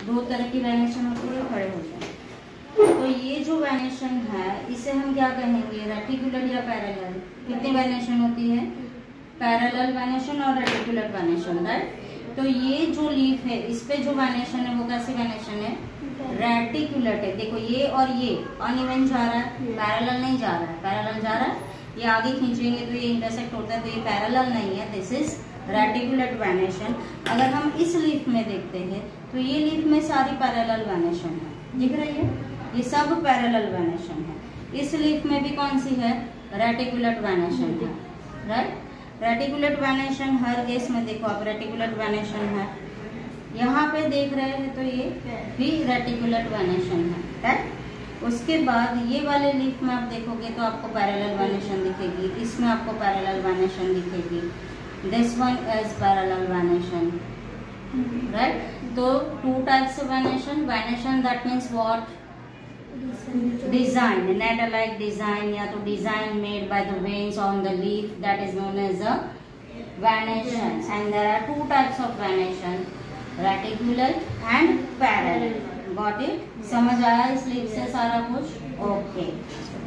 दो तरह की वेनेशन होती है, खड़े होते हैं। तो ये जो वेनेशन है इसे हम क्या कहेंगे, रेटिकुलर या पैरेलल। कितनी वेनेशन होती है, पैरेलल वेनेशन और रेटिकुलर वेनेशन, राइट। तो ये जो लीफ है इस पे जो वेनेशन है वो कैसी वेनेशन है, रेटिकुलर है। देखो ये और ये अनइवन जा रहा है, पैरेलल नहीं जा रहा है, पैरेलल जा रहा है। ये आगे खींचेंगे तो ये इंटरसेक्ट होता है, तो ये पैरेलल नहीं है, दिस इज रेटिकुलर वेनेशन। अगर हम इस लीफ में देखते हैं तो ये लीफ में सारी पैरेलल वेनेशन है, दिख रही है, ये सब पैरेलल वेनेशन है। इस लीफ में भी कौन सी है, रेटिकुलर वेनेशन है, राइट। रेटिकुलर वेनेशन हर केस में देखो आप रेटिकुलर वेनेशन है, यहाँ पे देख रहे हैं तो ये भी रेटिकुलर वेनेशन है, राइट। उसके बाद ये वाले लीफ में आप देखोगे तो आपको पैरेलल वेनेशन दिखेगी, इसमें आपको पैरेलल वेनेशन दिखेगी, this one is parallel venation, right. तो two types of venation, venation that means what, design, net alike design, या तो design made by the veins on the leaf, that is known as a venation. And there are two types of venation, reticular and parallel. Got it, समझ आया इस leaf से सारा कुछ, okay.